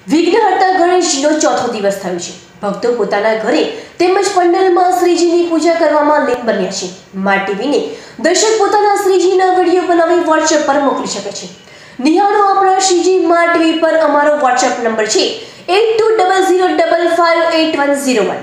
વિઘ્નહર્તા ગણેશજીનો ચોથો દિવસ થયો છે। ભક્તો પોતાના ઘરે તેમજ પંડાલમાં શ્રીજીની પૂજા કરવામાં લીન બન્યા છે। મા ટીવીને દર્શક પોતાના શ્રીજીના વિડીયો બનાવી વોટ્સએપ પર મોકલી શકે છે। નિહાળો આપણા શ્રીજી મા ટીવી પર અમારો વોટ્સએપ નંબર છે 8200558101।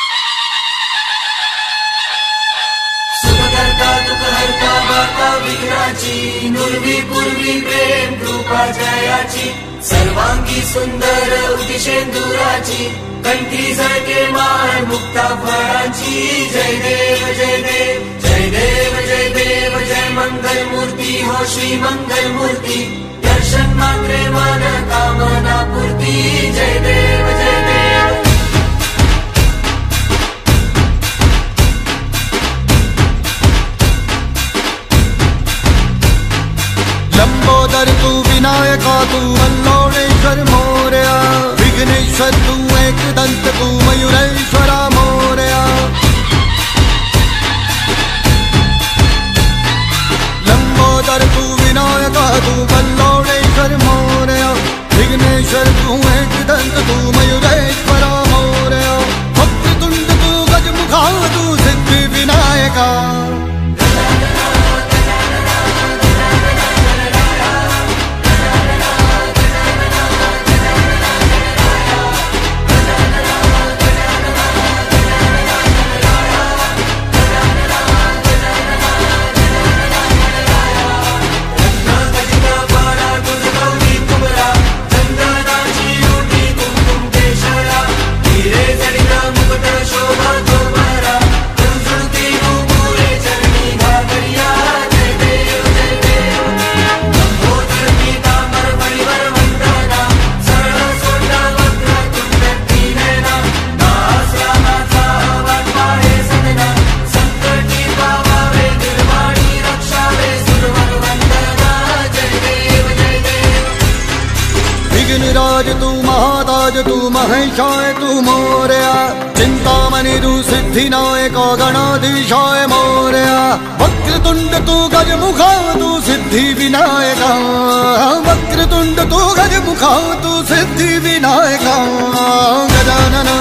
सर्वांगी सुंदर उदिशेंदुराची कंठी झळके माळ मुक्ता फळांची। जय देव जय देव जय देव जय देव जय मंगल मूर्ती हो श्री मंगल मूर्ती। दर्शन मात्रे मन कामना पूर्ती। जय देव जय देव। लंबोदर तू विनायका तू वल्लोळेश्वर मोरया। विघ्नेश्वर तू एकदंत तू मयूरेश्वरा मोरया। लंबोदर तू विनायका तू वल्लोळेश्वर मोरया। विघ्नेश्वर तू एकदंत तू मयूरेश्वरा मोरया। वक्रतुंड तू गजमुखा तू सिद्धि विनायका। विघ्नराज तू महाताज तू महेशाय तू मोरया। चिंतामणि तू सिद्धिनायक गणाधीशाय मोरया। वक्रतुंड तू गजमुखा तू सिद्धि विनायका। वक्रतुंड तू गजमुखा तू सिद्धि विनायका। गजानन